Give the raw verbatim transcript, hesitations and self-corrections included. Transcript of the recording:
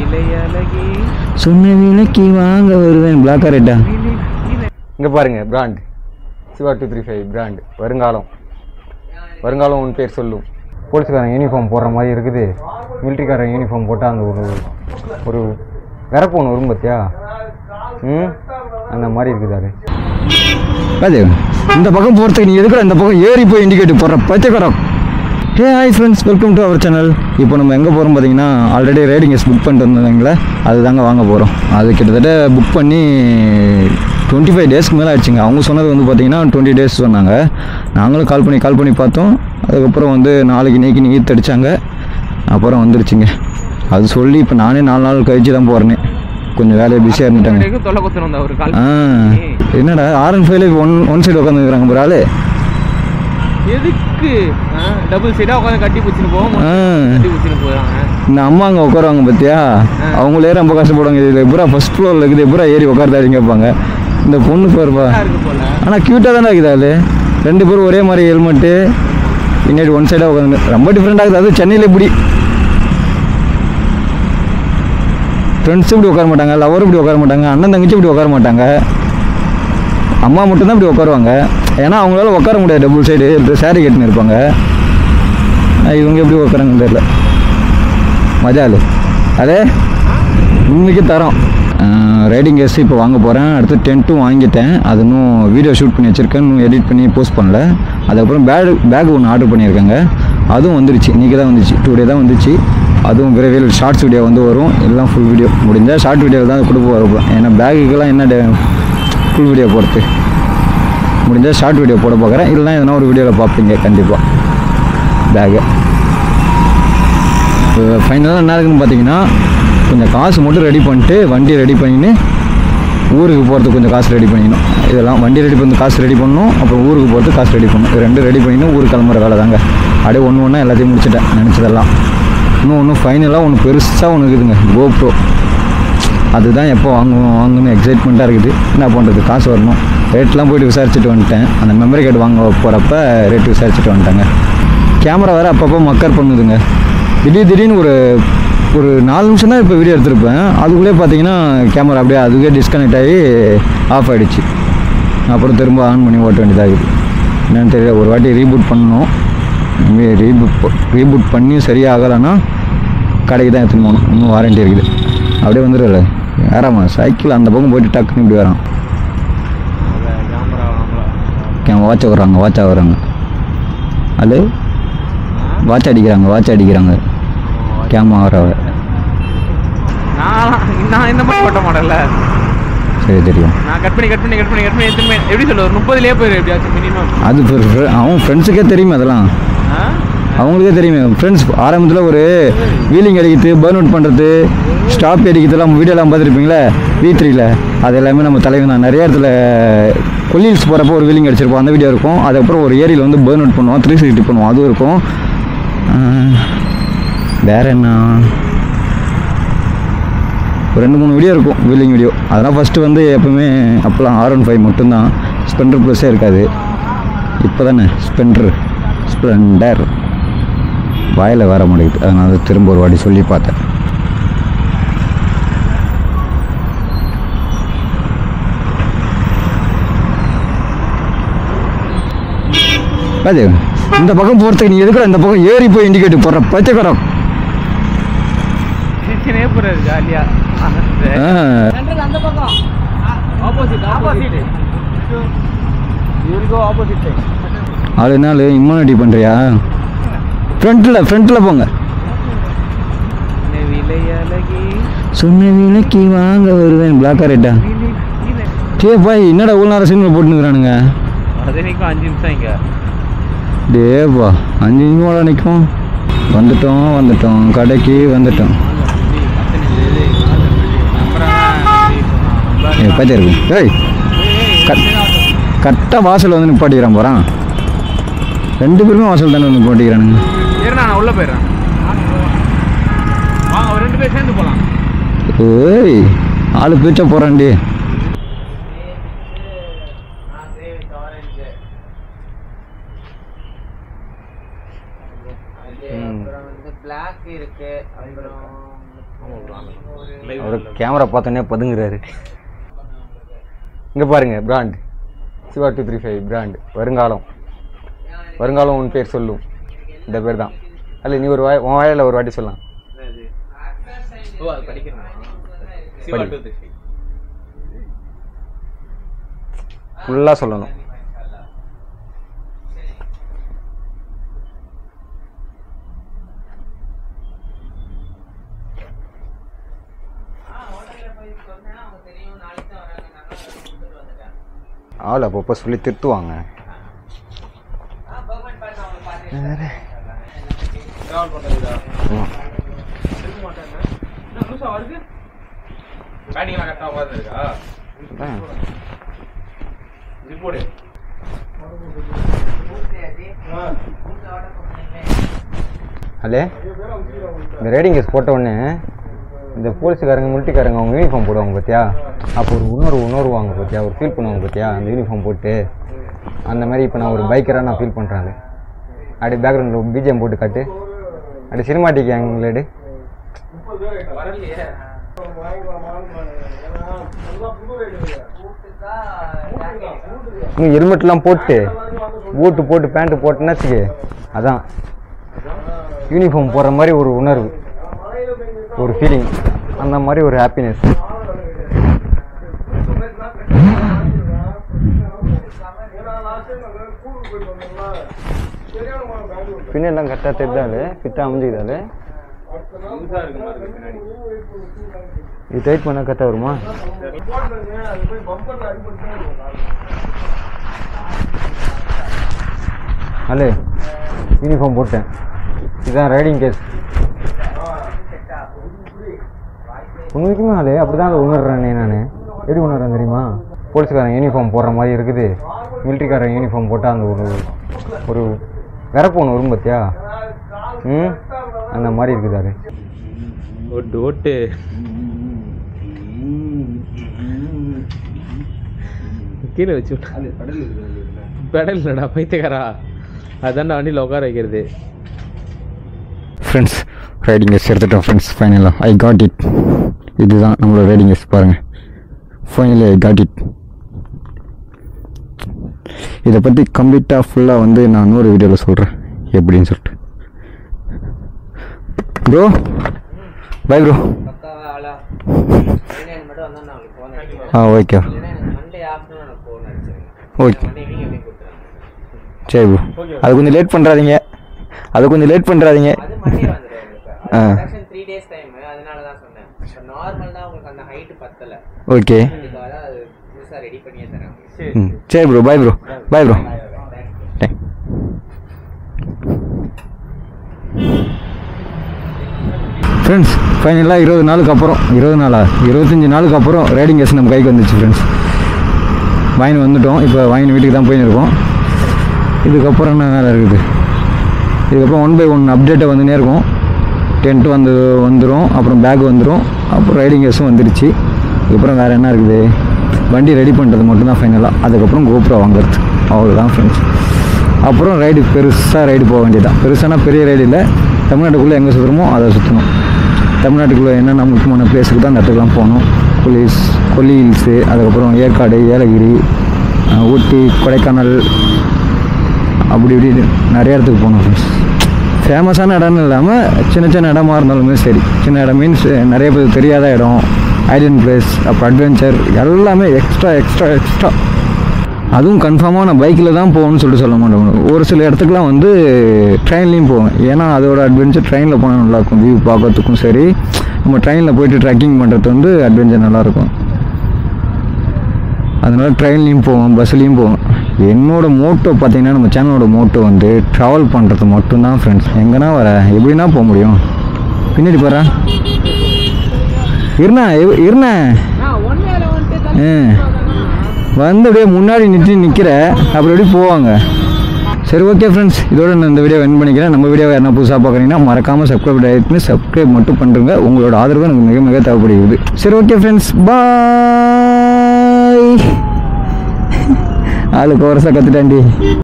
சொன்ன விலைக்கு வாங்க வருவேன். பிளாக்கா ரெட்டா? இங்கே பாருங்க brand Shiva two three five brand. வருங்காலம் வருங்காலம் உன் பேர் சொல்லும். போலீஸ்காரன் யூனிஃபார்ம் போடுற மாதிரி இருக்குது. மிலிட்ரிக்காரன் யூனிஃபார்ம் போட்டால் அந்த ஒரு ஒரு விறப்பு ஒன்று வரும் பார்த்தியா? ம் அந்த மாதிரி இருக்குது. அது அது இந்த பக்கம் போகிறதுக்கு நீ எதுக்குற இந்த பக்கம் ஏறி போய் இண்டிகேட்டர் போடுற பச்சைக்காரம். Hey hi friends, welcome to our channel. இப்போ நம்ம எங்கே போகிறோம் பார்த்தீங்கன்னா, ஆல்ரெடி ரைடிங் எஸ் புக் பண்ணிட்டு வந்தாங்களே, அது தாங்க வாங்க போகிறோம். அது கிட்டத்தட்ட புக் பண்ணி டுவெண்ட்டி ஃபைவ் டேஸ்க்கு மேலே ஆயிடுச்சுங்க. அவங்க சொன்னது வந்து பார்த்தீங்கன்னா டுவெண்ட்டி டேஸ் சொன்னாங்க. நாங்களும் கால் பண்ணி கால் பண்ணி பார்த்தோம். அதுக்கப்புறம் வந்து நாளைக்கு நீக்கி நீத்து அடித்தாங்க. அப்புறம் வந்துருச்சுங்க. அது சொல்லி இப்போ நானே நாலு நாள் கழிச்சு தான் போகிறேனே. கொஞ்சம் வேலையை பிஸியாக இருந்துட்டாங்க. ஆ என்னடா ஆர் அண்ட் ஃபைவ்ல ஒன் ஒன் சைடு உட்காந்துருக்குறாங்க ஒரு ஆள். எதுக்கு டபுள் சைடா உட்காந்து கட்டி பிடிச்சிட்டு போவோம். இந்த அம்மா அங்கே உட்காருவாங்க பார்த்தியா, அவங்களே ரொம்ப கஷ்டப்படுவாங்க. இதில் எப்பரா ஃபர்ஸ்ட் ஃப்ளோரில் இருக்குது, எப்பரா ஏறி உட்காருதாருங்க கேட்பாங்க. இந்த பொண்ணு பாருப்பா, ஆனால் க்யூட்டாக தானே இருக்குது. ஆள் ரெண்டு பேரும் ஒரே மாதிரி ஹெல்மெட்டு, பின்னாடி ஒன் சைடாக உட்காந்து ரொம்ப டிஃப்ரெண்ட் ஆகுது. அது சென்னையில் இப்படி ஃப்ரெண்ட்ஸும் இப்படி உட்கார மாட்டாங்க, லவரும் இப்படி உட்கார மாட்டாங்க, அண்ணன் தங்கச்சி இப்படி உட்கார மாட்டாங்க. அம்மா மட்டும்தான் இப்படி உட்காருவாங்க. ஏன்னா அவங்களால உட்கார முடியாது, டபுள் சைடு சாரி கட்டின்னு இருப்பாங்க. இவங்க எப்படி உட்காராங்கன்னு தெரியல. மஜாலு அதே உண்மைக்கு தரோம். ரைடிங் கேஸ் இப்போ வாங்க போகிறேன். அடுத்து டென்ட்டும் வாங்கிட்டேன். அது இன்னும் வீடியோ ஷூட் பண்ணி வச்சுருக்கேன், இன்னும் எடிட் பண்ணி போஸ்ட் பண்ணல. அதுக்கப்புறம் பேக் பேக் ஒன்று ஆர்டர் பண்ணியிருக்காங்க. அதுவும் வந்துருச்சு, இன்றைக்கி தான் வந்துச்சு, டூ டே தான் வந்துச்சு. அதுவும் விரைவில் ஷார்ட்ஸ் வீடியோ வந்து வரும். எல்லாம் ஃபுல் வீடியோ முடிஞ்சால் ஷார்ட் வீடியோ தான் கொடுக்க வரப்போம். ஏன்னா பேக்குக்கெல்லாம் என்ன ஃபுல் வீடியோ போடுறது, முடிஞ்சால் ஷார்ட் வீடியோ போட பார்க்குறேன். இல்லைனா எதனா ஒரு வீடியோவில் பார்ப்பீங்க கண்டிப்பாக பேகு. இப்போ ஃபைனலாக என்ன இருக்குதுன்னு பார்த்தீங்கன்னா, கொஞ்சம் காசு மட்டும் ரெடி பண்ணிட்டு வண்டி ரெடி பண்ணின்னு ஊருக்கு போகிறதுக்கு கொஞ்சம் காசு ரெடி பண்ணிக்கணும். இதெல்லாம் வண்டி ரெடி பண்ணி காசு ரெடி பண்ணணும், அப்புறம் ஊருக்கு போகிறதுக்கு காசு ரெடி பண்ணணும். இது ரெண்டு ரெடி பண்ணிக்கணும். ஊருக்கு கிளம்புற வேலை தாங்க. அப்படியே ஒன்று ஒன்றா எல்லாத்தையும் முடிச்சுட்டேன் நினச்சதெல்லாம். இன்னும் ஒன்று ஃபைனலாக ஒன்று பெருசாக ஒன்று இருக்குதுங்க, கோப்ரோ. அதுதான் எப்போ வாங்குவோம் வாங்கணும் எக்ஸைட்மெண்ட்டாக இருக்குது. என்ன பண்ணுறது, காசு வரணும். ரேட்லாம் போய்ட்டு விசாரிச்சுட்டு வந்துட்டேன். அந்த மெமரி கார்டு வாங்க போகிறப்ப ரேட்டு விசாரிச்சுட்டு வந்துட்டாங்க. கேமரா வேறு அப்பப்போ மக்கர் பண்ணுதுங்க. திடீர் திடீர்னு ஒரு ஒரு நாலு நிமிஷம் தான் இப்போ வீடியோ எடுத்திருப்பேன். அதுக்குள்ளே பார்த்தீங்கன்னா கேமரா அப்படியே அதுக்கே டிஸ்கனெக்ட் ஆகி ஆஃப் ஆகிடுச்சு. அப்புறம் திரும்ப ஆன் பண்ணி ஓட்ட வேண்டியதாகுது. என்னென்னு தெரியல. ஒரு வாட்டி ரீபூட் பண்ணணும். ரீபூட் ரீபூட் பண்ணி சரியாகலைன்னா கடைக்கு தான் எடுத்துன்னு போகணும். இன்னும் வாரண்ட்டி இருக்குது. அப்படியே வந்துடும்ல யாராம்மா சைக்கிள் அந்த பக்கம் போய்ட்டு டக்குன்னு இப்படி வரான். கேமரா வாட்ச் வர்றாங்க வாட்ச் ஆகுறாங்க. அது வாட்ச் அடிக்கிறாங்க வாட்ச் அடிக்கிறாங்க கேமரா வர. நான் இந்த மாதிரி ஓட்ட மாடல்ல சரி தெரியும். நான் கட் பண்ணி கட் பண்ணி கட் பண்ணி கட் பண்ணி எத்தனை எப்படி சொல்ல ஒரு முப்பதுலேயே போயிடும் எப்படியாச்சும் மினிமம். அது அவன் ஃப்ரெண்ட்ஸுக்கே தெரியுமே, அதெல்லாம் அவங்களுக்கே தெரியுமே. ஃப்ரெண்ட்ஸ் ஆரம்பத்தில் ஒரு வீலிங் அடிக்கிறது, பர்ன் அவுட் பண்ணுறது, ஸ்டாப் அடிக்கிறதுலாம் வீடியோலாம் பார்த்துருப்பீங்களே வி த்ரீல. அது எல்லாமே நம்ம தலைவன் தான். நிறைய இடத்துல கொல்லில்ஸ் போகிறப்போ ஒரு வீலிங் அடிச்சிருப்போம், அந்த வீடியோ இருக்கும். அதுக்கப்புறம் ஒரு ஏரியில் வந்து பர்ன் அவுட் பண்ணுவோம், த்ரீ சிக்ஸ்டி பண்ணுவோம், அதுவும் இருக்கும். வேறு என்ன ஒரு ரெண்டு மூணு வீடியோ இருக்கும் வீலிங் வீடியோ. அதெல்லாம் ஃபஸ்ட்டு வந்து எப்போவுமே அப்போலாம் ஆர் ஒன் ஃபைவ் மட்டும்தான், ஸ்ப்ளெண்டர் ப்ளஸ்ஸே இருக்காது. இப்போ தானே ஸ்ப்ளெண்டர் ஸ்ப்ளெண்டர் வாயில் வர மாட்டேங்குது. அதனால திரும்ப ஒரு வாட்டி சொல்லி பார்த்தேன். அது இந்த பக்கம் போகிறதுக்கு நீ எதுக்குற இந்த பக்கம் ஏறி போய் இண்டிகேட்டர் போடுற பச்சைக்காரம். ஜாலியா அது நாள் இம்யூனிட்டி பண்ணுறியா? ஃப்ரண்ட்டில் ஃப்ரண்ட்டில் போங்க. சொன்ன விலைக்கு வாங்க வருவேன். பிளாக்கா ரேட்டா? டே பாய் என்னடா இவ்வளோ நேரம் சினிமா போட்டுனுக்குறானுங்க. அஞ்சு நிமிஷம் இங்கே டேப்பா அஞ்சு நிமிஷம் நிற்கும். வந்துட்டோம் வந்துட்டோம் கடைக்கு வந்துட்டோம். பார்த்தே இருக்கும். ஏய் கரெக்டாக வாசல் வந்து நிப்பாட்டிக்கிறான் போகிறான். ரெண்டு பேருமே வாசல் தானே வந்து நிப்பாட்டிக்கிறானுங்க. நான் உள்ள போயிடுறேன். வாங்க ஒரு ரெண்டு பேர் சேர்ந்து போகலாம். ஏய் ஆளு பிரிச்சா போகிறான்டி. அவர் கேமரா பார்த்தோன்னே பதுங்குறாரு. இங்கே பாருங்க brand Shiva two three five brand. வருங்காலம் வருங்காலம் உன் பேர் சொல்லும். இந்த பேர் தான். அல்ல நீ ஒரு வாய் உன் வாயில் ஒரு வாட்டி சொல்லலாம். ஃபுல்லாக சொல்லணும். ஆள் அப்பப்போ சொல்லி திருத்துவாங்க. ஹலோ, இந்த ரேடிங் கேஸ் போட்ட உடனே இந்த போலீஸுக்காரங்க மிலிட்ரிக்காரங்க அவங்க யூனிஃபார்ம் போடுவாங்க பார்த்தியா, அப்போ ஒரு உணர்வு உணர்வாங்க பார்த்தியா, ஒரு ஃபீல் பண்ணுவாங்க பார்த்தியா அந்த யூனிஃபார்ம் போட்டு. அந்த மாதிரி இப்போ நான் ஒரு பைக்கராக நான் ஃபீல் பண்ணுறேன். அப்படி பேக்ரவுண்டில் பிஜிஎம் போட்டு காட்டு, அப்படி சினிமாட்டிக் ஆங்கிள். இன்னும் ஹெல்மெட்லாம் போட்டு பூட்டு போட்டு பேண்ட்டு போட்டேன்னா வச்சுக்க, அதான் யூனிஃபார்ம் போடுற மாதிரி ஒரு உணர்வு, ஒரு ஃபீலிங், அந்த மாதிரி ஒரு ஹாப்பினஸ். பின்னெல்லாம் கரெக்டாக தெரிஞ்சாலே ஃபிட்டாக அமைஞ்சுக்கிட்டாலே இது டைட் பண்ணால் கரெக்டாக வருமா? ஹலோ, யூனிஃபார்ம் போட்டேன். இதுதான் ரைடிங் கேஸ். உண்மைக்குமே ஹலே அப்படி தான் அதை உணர்றேனே. நான் எப்படி உணர்றேன் தெரியுமா? போலீஸ்காரன் யூனிஃபார்ம் போடுற மாதிரி இருக்குது, மிலிட்ரிக்காரன் யூனிஃபார்ம் போட்டால் அந்த ஒரு ஒரு விறப்பு ஒன்று வரும் பார்த்தியா, ம் அந்த மாதிரி இருக்குது. அது ஓட்டு ஓட்டு கீழே வச்சு பெடல் இல்லடா பைத்தியக்காரா, அதான் வண்டியில் உட்கார வைக்கிறது. ஃப்ரெண்ட்ஸ், ரைடிங் கேஸ் எடுத்துட்டோம் ஃப்ரெண்ட்ஸ். ஃபைனலாக ஐ காட் இட். இதுதான் நம்மளோட ரைடிங் கேஸ் பாருங்கள். Finally I got it. இதை பற்றி கம்ப்ளீட்டாக ஃபுல்லாக வந்து நான் இன்னொரு வீடியோவில் சொல்கிறேன் எப்படின்னு சொல்லிட்டு. Bro bye bro. ஆ ஓகே ஓகே சரி ப்ரோ. அது கொஞ்சம் லேட் பண்ணுறாதீங்க, அது கொஞ்சம் லேட் பண்ணுறாதீங்க. ஆ ஓகே ம் சரி bro. Bye bro. Bye bro. Friends, ஃபைனலாக இருபது நாளுக்கு அப்புறம் இருபது நாளா இருபத்தஞ்சி நாளுக்கு அப்புறம் ரைடிங் கேஸ் நம்ம கைக்கு வந்துச்சு ஃப்ரெண்ட்ஸ். வாங்கி வந்துவிட்டோம். இப்போ வாங்கி வீட்டுக்கு தான் போயின்னு இருக்கோம். இதுக்கப்புறம் என்ன வேலை இருக்குது? இதுக்கப்புறம் ஒன் பை ஒன் அப்டேட்டை வந்துனே இருக்கும். டென்ட்டு வந்து வந்துடும், அப்புறம் பேக் வந்துடும், அப்புறம் ரைடிங் கேஸும் வந்துடுச்சு. இதுக்கப்புறம் வேறு என்ன இருக்குது? வண்டி ரெடி பண்ணுறது மட்டும்தான் ஃபைனலாக. அதுக்கப்புறம் கோப்ரோ வாங்குறது, அவ்வளோதான் ஃப்ரெண்ட்ஸ். அப்புறம் ரைடு பெருசாக ரைடு போக வேண்டியதான். பெருசானா பெரிய ரைடு இல்லை, தமிழ்நாட்டுக்குள்ளே எங்கே சுற்றுறோமோ அதை சுற்றணும். தமிழ்நாட்டுக்குள்ளே என்னென்ன முக்கியமான பிளேஸுக்கு தான் அந்த இடத்துக்குலாம் போகணும். கொல்லிஸ் கொல்லி ஹில்ஸு, அதுக்கப்புறம் ஏற்காடு, ஏலகிரி, ஊட்டி, கொடைக்கானல், அப்படி இப்படி நிறைய இடத்துக்கு போகணும் ஃப்ரெண்ட்ஸ். ஃபேமஸான இடம்னு இல்லாமல் சின்ன சின்ன இடமா இருந்தாலுமே சரி. சின்ன இடம் மீன்ஸ் நிறைய பேர் தெரியாத இடம், ஐடென்ட் பிளேஸ், அப்புறம் அட்வென்ச்சர், எல்லாமே எக்ஸ்ட்ரா எக்ஸ்ட்ரா எக்ஸ்ட்ரா. அதுவும் கன்ஃபார்மாக நான் பைக்கில் தான் போகணும்னு சொல்லிட்டு சொல்ல மாட்டேன். ஒரு சில இடத்துக்குலாம் வந்து ட்ரெயின்லேயும் போவேன். ஏன்னா அதோட அட்வென்ச்சர் ட்ரெயினில் போனால் நல்லாயிருக்கும். வியூ பார்க்கறதுக்கும் சரி, நம்ம ட்ரெயினில் போய்ட்டு ட்ரெக்கிங் பண்ணுறது வந்து அட்வென்ச்சர் நல்லாயிருக்கும். அதனால் ட்ரெயின்லேயும் போவோம், பஸ்லேயும் போவோம். என்னோடய மோட்டோ பார்த்திங்கன்னா, நம்ம சேனலோட மோட்டோ வந்து ட்ராவல் பண்ணுறது மட்டும்தான் ஃப்ரெண்ட்ஸ். எங்கன்னா வர எப்படின்னா போக முடியும். பின்னாடி போகிறேன் இருண்ணா இருண்ணா வந்து அப்படியே முன்னாடி நிறுத்தி நிற்கிற, அப்படி எப்படி போவாங்க. சரி ஓகே ஃப்ரெண்ட்ஸ், இதோட நான் இந்த வீடியோ என் பண்ணிக்கிறேன். நம்ம வீடியோவை என்ன புதுசாக பார்க்குறீங்கன்னா மறக்காமல் சப்ஸ்கிரைப் ஆகிட்டு சப்ஸ்கிரைப் மட்டும் பண்ணுறங்க. உங்களோட ஆதரவு எனக்கு மிக மிக தேவைப்படுகிறது. சரி ஓகே ஃப்ரெண்ட்ஸ், பாய். ஆளுக்கு வருஷம் கற்றுட்டாண்டி.